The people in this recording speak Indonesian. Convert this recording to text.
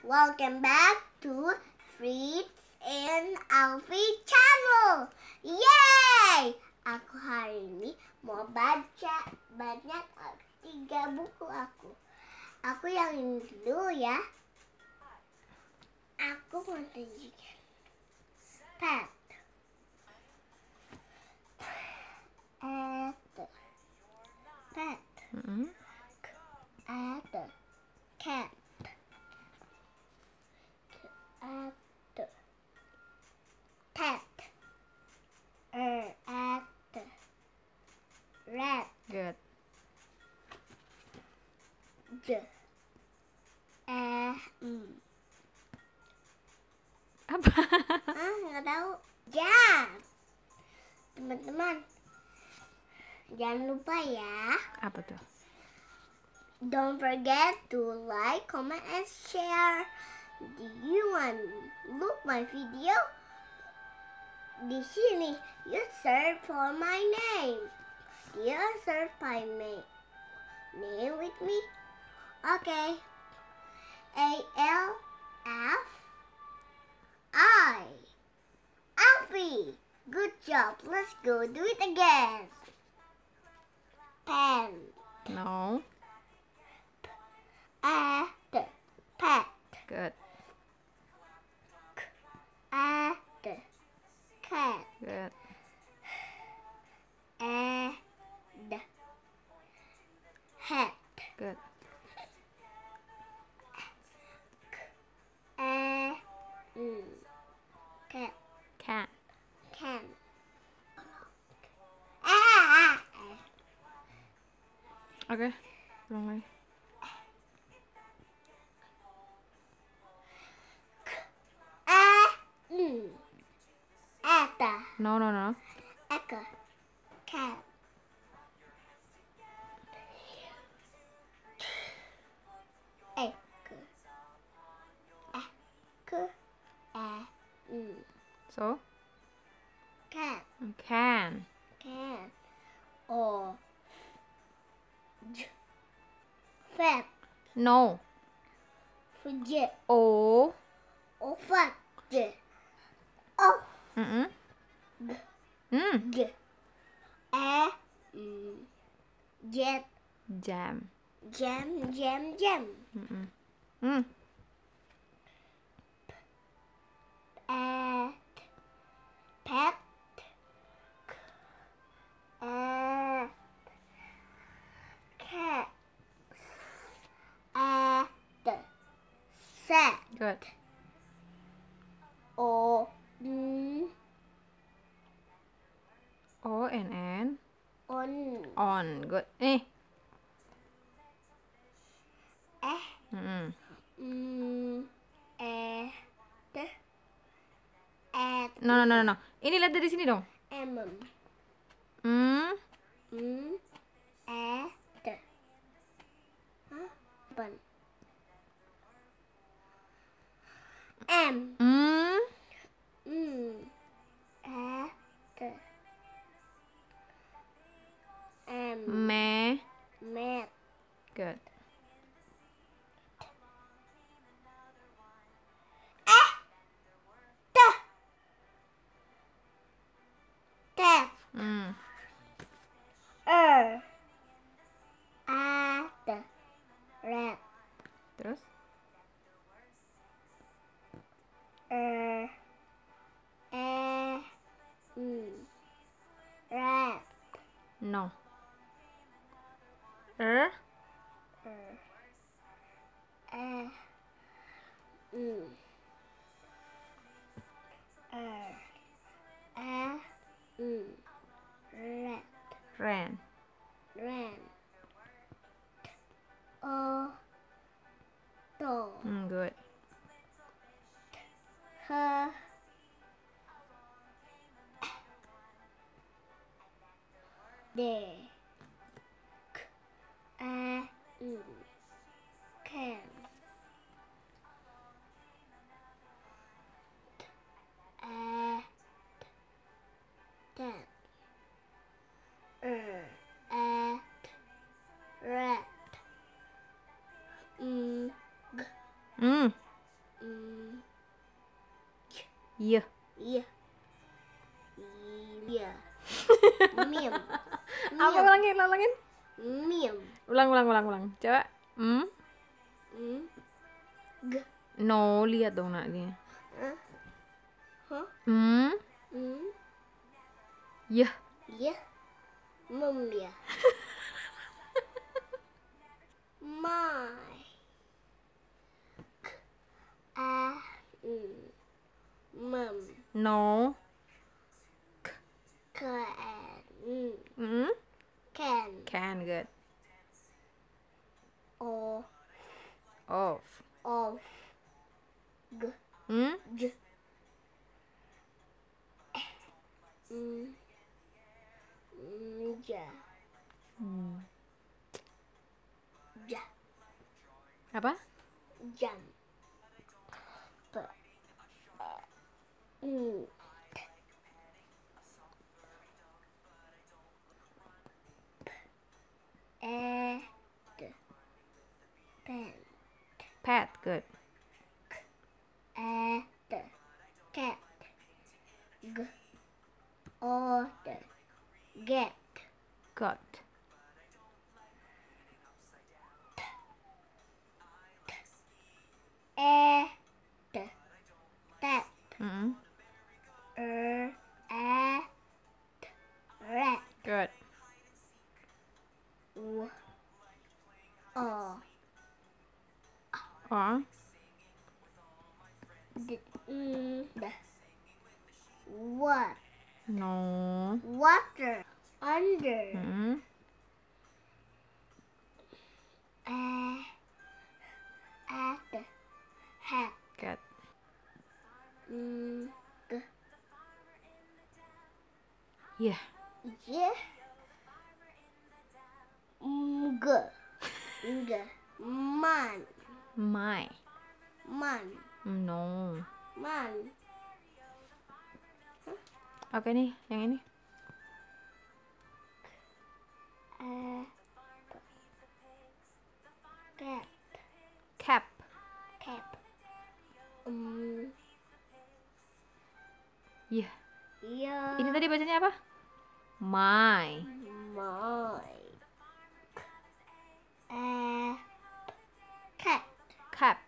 Welcome back to Fritz and Alfie channel. Yeay! Aku hari ini mau baca banyak 3 buku aku. Aku yang ini dulu ya. Aku mau tunjukin. Pet. Pet. Cat. Pet. Rat. Good. Apa? Nggak tahu. Jam. Teman-teman, jangan lupa ya. Apa tuh? Don't forget to like, comment, and share. Do you want look my video? Di sini, you search for my name. Do you search my name with me? Okay. A-L-F-I. Alfie. Good job. Let's go do it again. Pen. No. Pet. Good. Cat. Good. Hat. Good. Cat. Cat. Can. Oke. Ulang lagi. Ata. No. Eka. Cat. So? Cat. Can. Can. Or. Fat. No. Forget. O. Or fat. Oh. G. Jet. Jam. Jam. Pet. Cat. Set. Good. O. O-N-N. On. On. Good. No. Ini lihat dari sini dong. M. Me. Mat. Good. Cat. Rat. Terus? Rat. No. Rat. Ran. Ran. To. Good. Her. De. Can. Cat. Rat. Iya. Iya. Iya. Mim. Apa ulangin? Mim. Ulang. Coba. G. No, lihat dong nak dia. Hah? Iya. Iya. Mem ya. My. Mem. No. Can. Can. Can, good. O. Off. Of. G. J. Ja. Ja. Apa? Jam. Pen. Pet, good. Cat. G. O. Get. Got. Tat. Rat. Good. O. Or. What? No. Water. Under. At. Hat. Good. Yeah. Yeah. G. Man. My. Man. No. Man. Oke nih, yang ini. Cat. Cap. Cap. Iya. Yeah. Ini tadi bacanya apa? My. My. Cat. Cap.